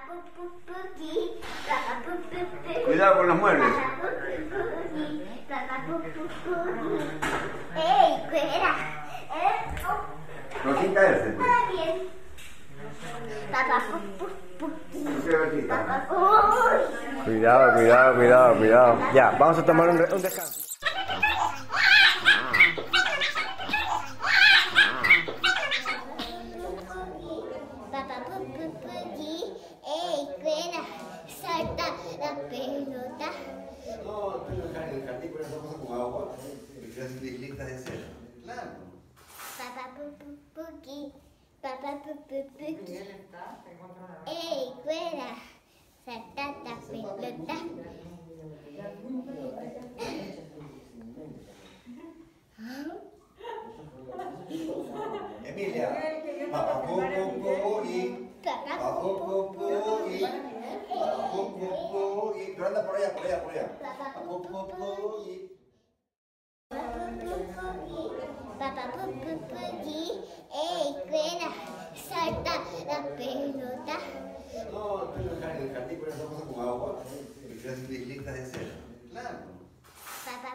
Cuidado con los muebles. ¡Ey, espera! No, sin caerse. Pues. Bien. Papá, No se va a quitar. Cuidado, cuidado, cuidado, cuidado. Ya, vamos a tomar un descanso. Papá, ¡ey, espera! Salta la pelota. No, tú en el jardín con esa cosa con agua. Y se hacen islitas de cera. Claro. Papá, papá, ¡ey, espera! Salta la pelota. Emilia. Papá, y. Pero anda por allá, por allá, por allá. Y. Papá, ¡ey, espera! Salta la pelota. No, tú en el jardín con esa cosa con agua. Y se hacen islitas de cera. Claro. Papá,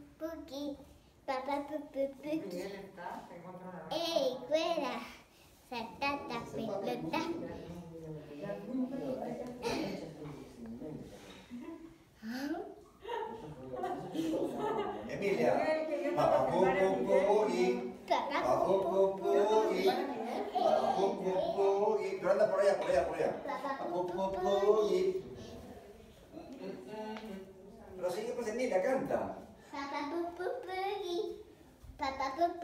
¡ey, espera! Salta la pelota. Emilia. Papá, y. Pero anda por allá, por allá, por allá. Y. Pero sigue pues Emilia, canta. Papá,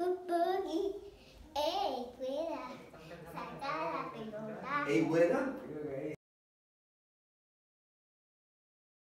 ¡ey, espera! Salta la pelota. ¿Ey, buena?